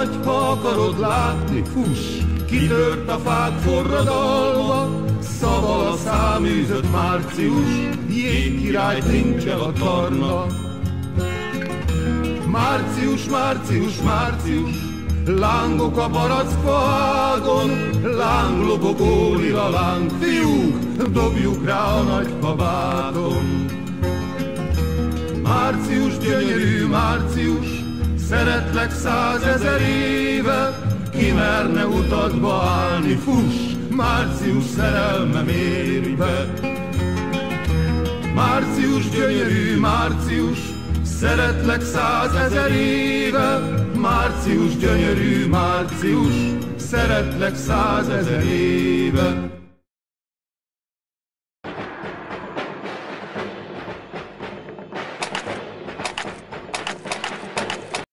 nagy, ha akarod látni, fuss! Kitört a fák forradalma, szaval a száműzött március, jégkirály trincsel a tarna. Március, március, március, lángok a barackfágon, lánglobogó lila láng, fiúk, dobjuk rá a nagy kabáton. Március, gyönyörű március, szeretlek 100 000 éve, ki merne utadba állni, fuss, március szerelmem éri be. Március, gyönyörű március, szeretlek 100 000 éve, március, gyönyörű március, szeretlek 100 000 éve.